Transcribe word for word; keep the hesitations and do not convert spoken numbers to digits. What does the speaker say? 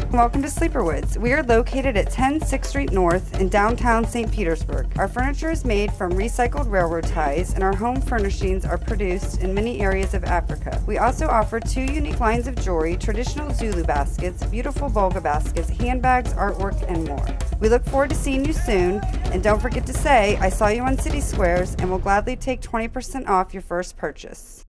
Welcome to Sleeperwoods. We are located at ten sixth Street North in downtown Saint Petersburg. Our furniture is made from recycled railroad ties, and our home furnishings are produced in many areas of Africa. We also offer two unique lines of jewelry, traditional Zulu baskets, beautiful Volga baskets, handbags, artwork, and more. We look forward to seeing you soon, and don't forget to say, I saw you on City Squares, and will gladly take twenty percent off your first purchase.